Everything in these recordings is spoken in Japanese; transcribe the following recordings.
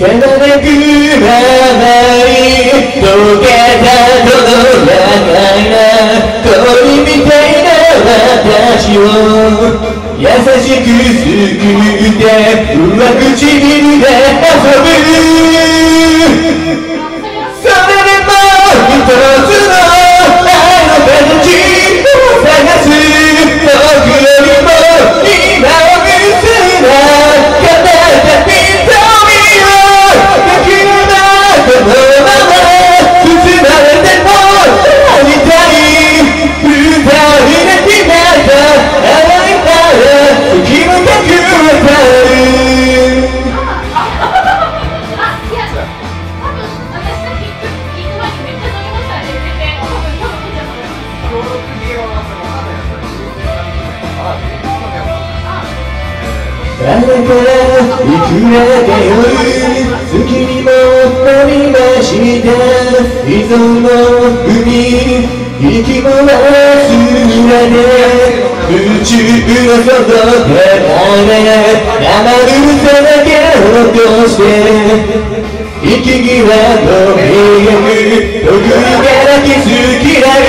らなくまない溶けたこの中な鳥みたいな私を優しくすくって上唇で遊ぶそれでも一つの愛の形を探す僕よりも今を見せなかった瞳を泣きながらこのまま包まれても会いたい二人で決めた愛から時もかくわかるあれからいくらか夜月にも飛びました依存の海息も忘れて宇宙の外から生ぬるさだけを落として息際の見える得意から気づき合う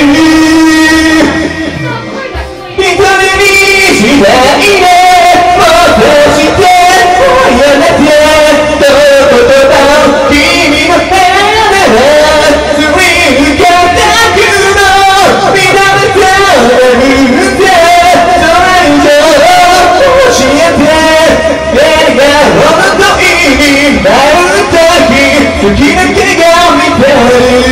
一人にしないでもっとしてやめてと言葉を君の部屋ではつい浮かんだ雲見られたら見てそれ以上教えて誰が本当になるとき好きな気が見てる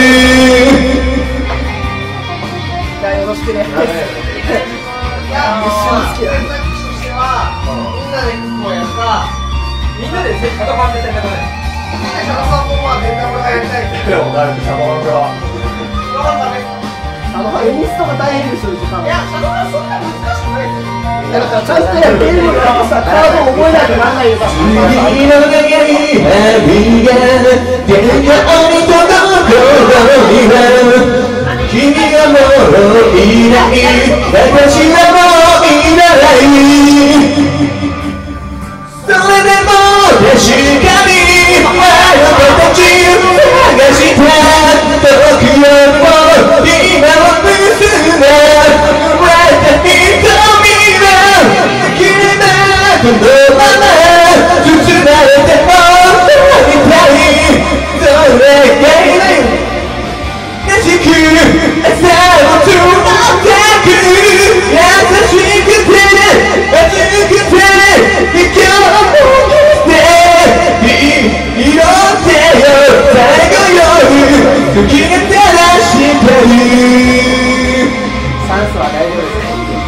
よろしくね。 いやもう選択肢としてはみんなで服をやるかみんなで戦って戦わない。 シャバさんもまあ全然俺がやりたいけどでもだいぶシャバンが分かったねエニストが大変ですよ時間。 いやシャバはそんな難しくないだからちゃんとやってるのからさ、カード覚えないとならないよさ。 次の長い旅が天井に届く頃には君がもういない私はもういないそれでも確かにあの子たちを探した遠くよりも今を結んだ割れた瞳は消えたこのまま包まれても会いたいそれがいない優しく朝をつなってく優しくて熱くて今日も来て色ってよ最後夜時が照らしてる酸素は大丈夫です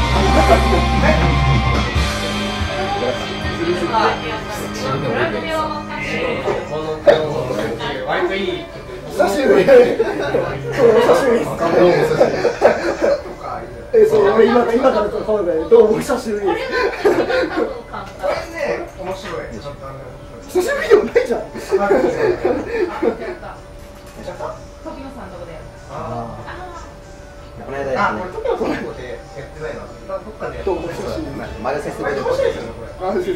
割といい。 久しぶり。そう、久しぶりです。そう、今からと顔がどうも久しぶりです。 面白い久しぶりでもないじゃん。 この間あ、これトキノトキノでやってないな。どっかでやってどうも久しぶり。 マルセスこれ面白いですよね、これ。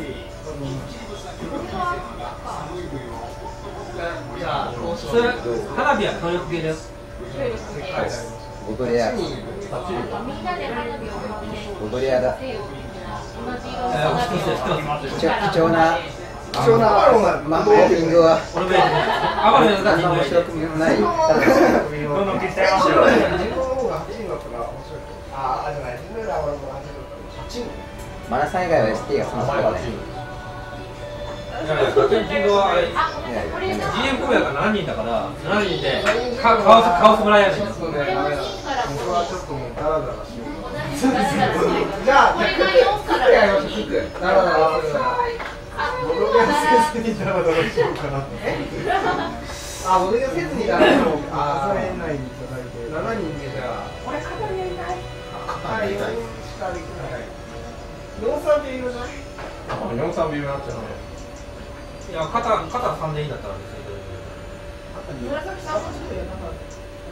じゃあ、 それ花火は協力系です。 踊り屋踊り屋だ貴重なマーケティングは俺もやってない。あ、これだって面白くないどんどん消しちゃいましょう。 マナさん以外は ST がその人が熱いいやいや、ガチンキングはあれ GM 公約が7人だから7人でカオス村やねん。 僕はちょっともうダラダラしてる。じゃあ、クックやりましょう、クック。ダラダラするなら。ボドゲをせずにダラダラしようかなって。あ、ボドゲをせずにダラダラしようか。7人でじゃあ。俺、肩やりたい。肩やりたい。しかできない。4-3微妙じゃない？ 4-3微妙になっちゃうね。いや、肩3でいいんだったら別に。 紫さんもちょっとやらなかった。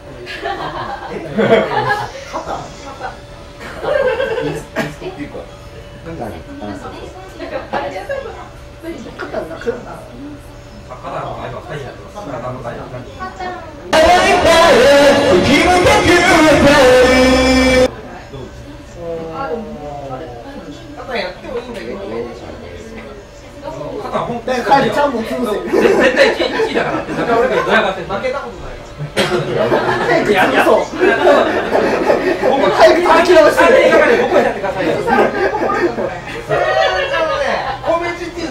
インストっていうか肩なくなった。 肩の前ばっかりになってます。肩の前ばっかり。 肩やってもいいんだけど。 肩本当に帰りちゃんも潰せる。 絶対1位だからって。だから俺がドヤ顔して負けたことないから。いやいや、そう。 早く諦めしてる。 ここに立ってくださいよ。 コンビニチーズ。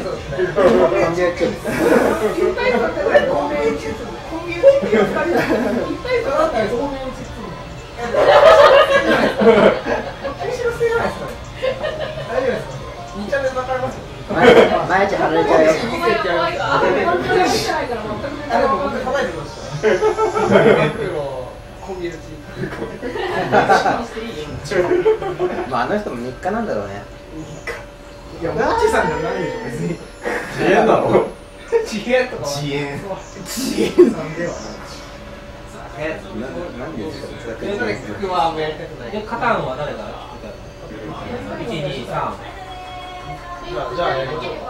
毎日離れちゃうよ。 まああの人も日課なんだろうね。 いや、モッチーさんじゃないでしょ、別に。 自演なの？ 自演とか。 自演。 自演さんでは何でですか？ 僕はもうやりたくない。 で、カタンは誰が1、2、3。 じゃあやりましょうか。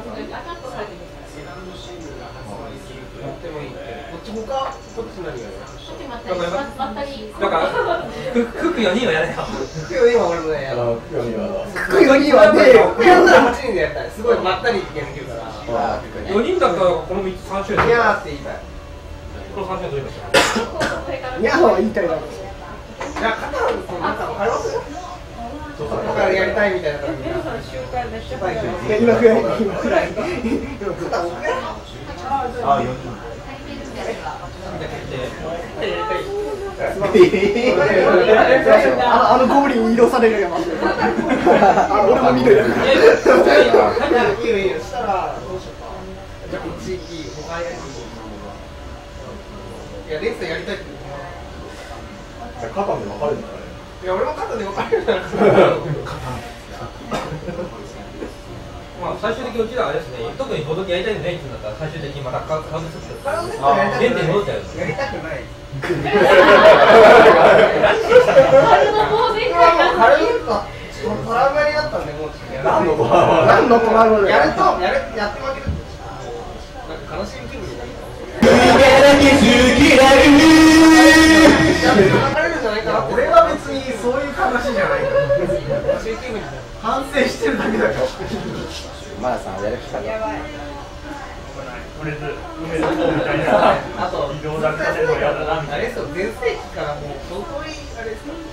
やってもいい。こっち他、こっち何やる？ だから、クック4人はやれよ。 今俺もね、やろう。 クイ4人はねえよ。 やったら8人でやりたい。すごいまったりいけるから。 4人だったらこの3つ3種類。 いやーって言いたい。 この3種類どうしましいやは言いたいな。 じゃあ、肩のなんか分かりますよ。だからやりたいみたいなからみんな。 今くらい。今くらい。 肩僕や。 あ、4人。 あのゴブリンに移動されるやん。俺も見るやん。 いいよいいよ。したらどうしようか。じゃあ1位他やり。いやレースやりたいって言う。 肩で分かれるんだね。 いや俺も肩で分かれるから。 まあ最終的にうちらあれですね、特にボドゲやりたいのないって言うんだったら最終的にまた顔で作って原点に戻っちゃうよ。 やりたくない。トラウマになったんでもう何のトラウマ？ 何のトラウマだよ。 やって負けるとなんか悲しみ気分になる。俺は別にそういう話じゃないから。反省してるだけだから。 マラさんやる気かな。 あと移動だけでもやだなみたいな。あれですよ全盛期からもう相当いいあれですよ。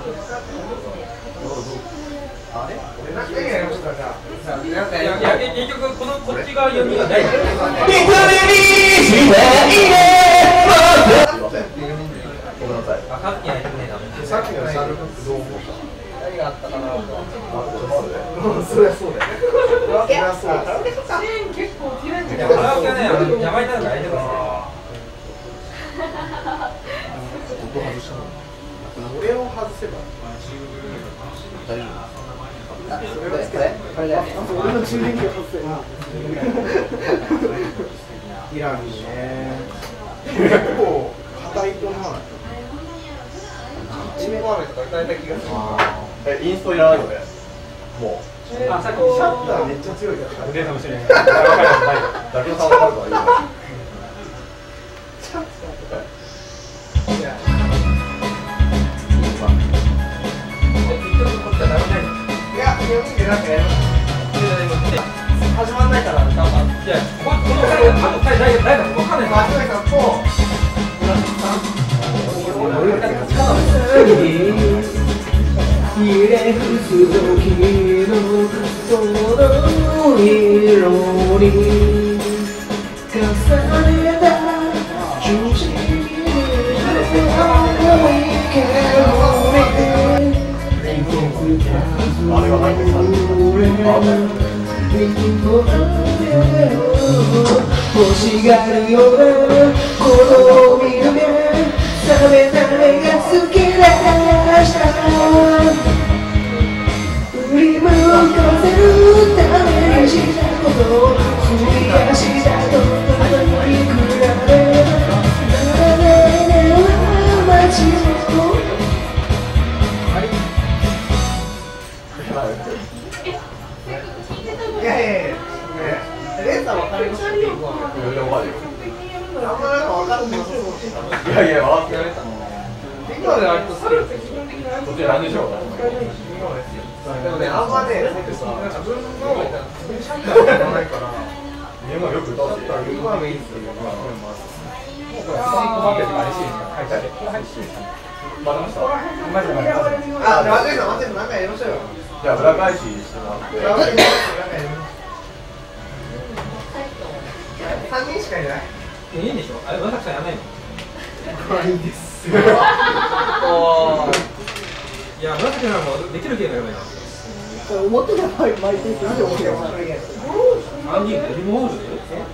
あれ？俺なんかやりましたじゃあ。なんかいや結局こっち側4人は大丈夫。 ごめんなさい。 あ、さっきやりたくねえな。 さっきのシャールクックどう思った？ 何があったかなと。 そりゃそうだよ。 結構嫌いいや、カラオケはね、邪魔になるから大丈夫ですよ。 音外したの？ 俺を外せば大丈夫？ これだよ。俺の充電器を外せな。 イランにね。結構硬いと思わない。チームワーメンとか歌えた気がする。 インストいらないよね。もう。 あ、さっきシャッターめっちゃ強いから。 腕かもしれない。 だけどさんの数はいいよ。 シャッターとか。いや。いや、4人でなんかやります。始まんないから、なんか。 いや、この2人あと2人誰だか分かんない。 松崎さんと村上さん。 ひれ伏す時のその色に重ねた中心思いけあれが入ってきた。 欲しがるようなこの見る目冷めた目が突き出した振り向かせるためにしたこと繰り返したといくらでならないねは街をいやいやいや。レーサー分かりますよ。 あんまなんか分かんない。 いやいや、回ってやれた。 今で割とそれって基本的なやつ。 こっち何でしょう。 でもね、あんまね、なんか自分のシャンプーがないから。 今よく歌ってた。 今はメインですけど、 まだました。 あ、じゃあ、松井さん、なんかやりましょうよ。 じゃあ裏返ししてもらって。 なんかやりましょう。3人しかいない。 いいんでしょあれ、村崎さんやらないのいいです。 いや、村崎さんもできるゲームやればいいの思ってた場合巻いていくなんで思ってたの 3人でリモールで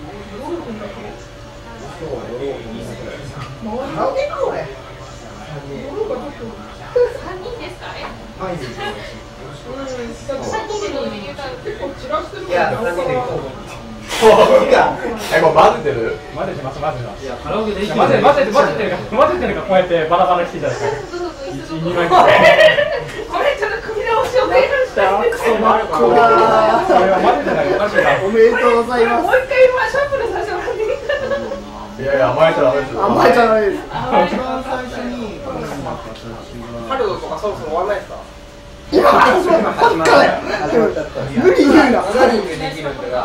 なんでか、俺。いや、3人で行こう。 え、これ混ぜてる？ いや、カラオケでいい混ぜてるかこうやってバラバラしていただいて1、2枚これちょっと組み直しをお願いしたクソマッコだそれは混ぜてないおかしいなおめでとうございますもう一回今シャッフルさせてもらっていいかな。 いやいや、甘えちゃダメですよ。 甘えちゃダメです一番最初に、ハルドとかそろそろ終わらないですか？ 今始まったばっかだよ無理言うな 7人でできるんだが、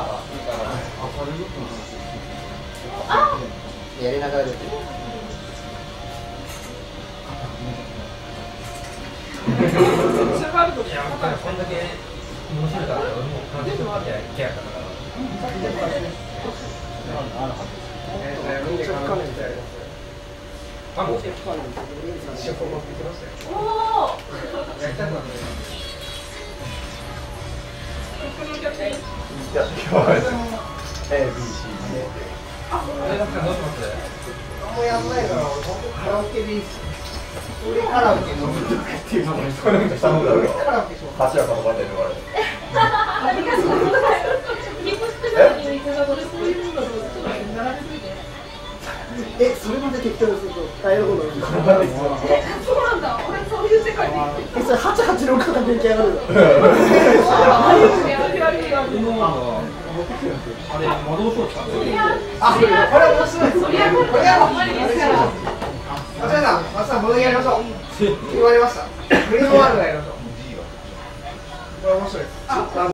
やりながらできる。 それがあるときは、こんだけ面白いから、俺も感じてもらってケアだから。あ、もうやってきます。A、B、C、D。 どうします？ あんまやんないから、本当カラオケでいいっす。俺カラオケの部族っていうのもそれなんか下のだろう。 カラオケしよう。 柱からバレるわれ。 それまで適当にすると大変なことになるそうなんだ。俺そういう世界で生きてる。 それ886から出来上がるあれ、魔導書を使ってる。 あ、これ面白い。 そりゃもうこれはほんまにですから。 松井さん、ボードやりましょう。決まりました。グリーンワールドやりましょう。これ面白いです。